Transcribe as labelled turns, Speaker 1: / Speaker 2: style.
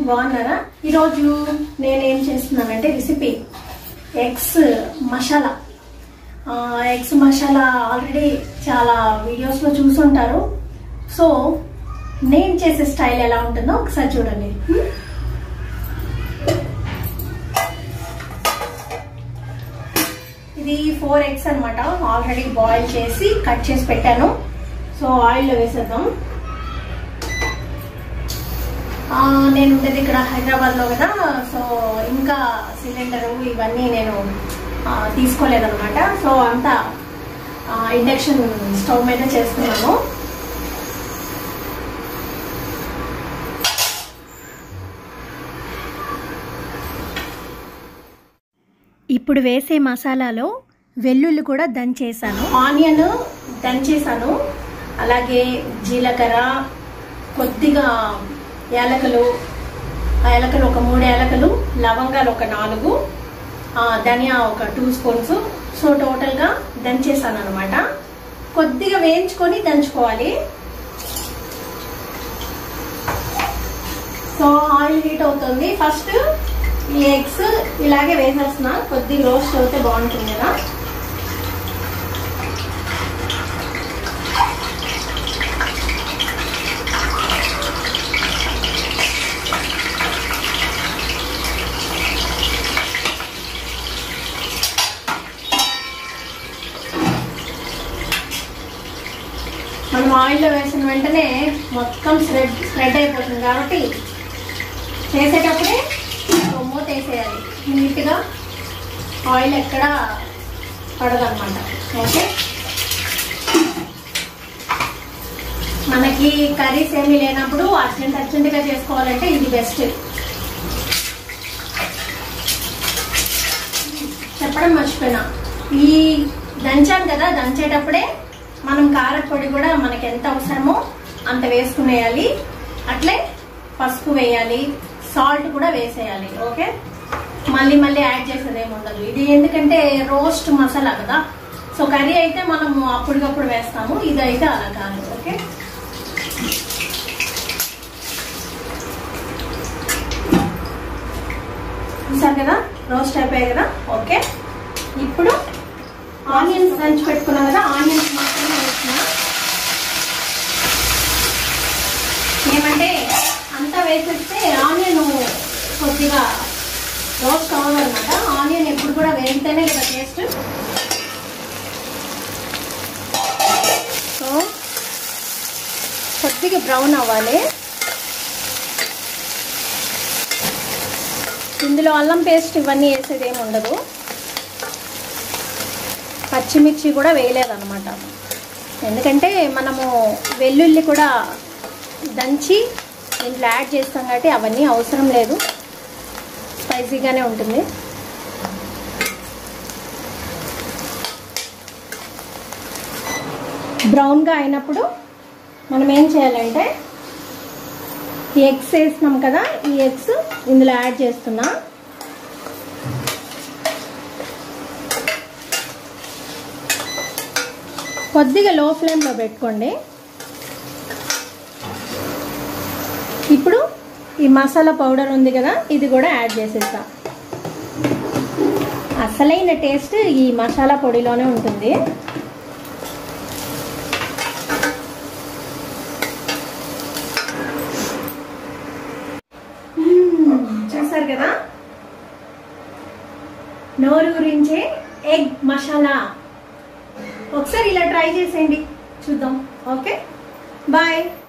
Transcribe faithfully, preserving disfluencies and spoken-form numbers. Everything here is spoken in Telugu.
Speaker 1: బాగున్నారా? ఈరోజు నేనేం చేస్తున్నానంటే recipe eggs masala. Eggs masala already చాలా వీడియోస్లో చూసుంటారు. సో నేను చేసే స్టైల్ ఎలా ఉంటుందో ఒకసారి చూడండి. ఇది ఫోర్ ఎగ్స్ అనమాట. ఆల్రెడీ బాయిల్ చేసి కట్ చేసి పెట్టాను. సో ఆయిల్లో వేసేద్దాం. నేను ఉండేది ఇక్కడ హైదరాబాద్ లో కదా, సో ఇంకా సిలిండరు ఇవన్నీ నేను తీసుకోలేదన్నమాట. సో అంతా ఇండక్షన్ స్టవ్ మీద చేస్తున్నాను.
Speaker 2: ఇప్పుడు వేసే మసాలాలో వెల్లుల్లి కూడా దంచేసాను,
Speaker 1: ఆనియన్ దంచేసాను, అలాగే జీలకర్ర, కొద్దిగా యాలకులు యాలకులు ఒక మూడు యాలకులు, లవంగాలు ఒక నాలుగు, ధనియా ఒక టూ స్పూన్స్. సో టోటల్గా దంచేసాను అనమాట. కొద్దిగా వేయించుకొని దంచుకోవాలి. సో ఆయిల్ హీట్ అవుతుంది. ఫస్ట్ ఈ ఎగ్స్ ఇలాగే వేసేస్తున్నా. కొద్దిగా రోస్ట్ అవుతే బాగుంటుంది కదా. మనం ఆయిల్లో వేసిన వెంటనే మొత్తం స్ప్రెడ్ స్ప్రెడ్ అయిపోతుంది కాబట్టి చేసేటప్పుడే మూత వేసేయాలి. నీట్గా ఆయిల్ ఎక్కడ పడదన్నమాట. ఓకే, మనకి కర్రీస్ ఏమీ లేనప్పుడు అర్జెంట్ అర్జెంటుగా చేసుకోవాలంటే ఇది బెస్ట్. చెప్పడం మర్చిపోయినా, ఈ దంచాను కదా, దంచేటప్పుడే మనం కారపొడి కూడా మనకి ఎంత అవసరమో అంత వేసుకునేయాలి. అట్లే పసుపు వేయాలి, సాల్ట్ కూడా వేసేయాలి. ఓకే, మళ్ళీ మళ్ళీ యాడ్ చేసేది ఏమి ఉండదు. ఇది ఎందుకంటే రోస్ట్ మసాలా కదా. సో కర్రీ అయితే మనము అప్పటికప్పుడు వేస్తాము, ఇది అయితే అలా కాదు. ఓకే, చూసారు కదా, రోస్ట్ అయిపోయాయి కదా. ఓకే, ఇప్పుడు ఆనియన్స్ దంచి పెట్టుకున్నాం కదా, ఆనియన్స్ మాత్రమే వేస్తున్నా. ఏమంటే అంతా వేసేస్తే ఆనియన్ కొద్దిగా రోస్ట్ అవ్వాలన్నమాట. ఆనియన్ ఎప్పుడు కూడా వేస్తేనే కదా టేస్ట్. సో కొద్దిగా బ్రౌన్ అవ్వాలి. ఇందులో అల్లం పేస్ట్ ఇవన్నీ వేసేది ఏమి ఉండదు. పచ్చిమిర్చి కూడా వేయలేదన్నమాట, ఎందుకంటే మనము వెల్లుల్లి కూడా దంచి ఇంట్లో యాడ్ చేస్తాం కాబట్టి అవన్నీ అవసరం లేదు. స్పైసీగానే ఉంటుంది. బ్రౌన్గా అయినప్పుడు మనం ఏం చేయాలంటే ఈ ఎగ్స్ వేస్తున్నాం కదా, ఈ ఎగ్స్ ఇందులో యాడ్ చేస్తున్నా. కొద్దిగా లో ఫ్లేమ్లో పెట్టుకోండి. ఇప్పుడు ఈ మసాలా పౌడర్ ఉంది కదా, ఇది కూడా యాడ్ చేసేస్తా. అసలైన టేస్ట్ ఈ మసాలా పొడిలోనే ఉంటుంది. చూసారు కదా, నోరు గురించే ఎగ్ మసాలా. ఒకసారి ఇలా ట్రై చేసేయండి, చూద్దాం. Okay, bye.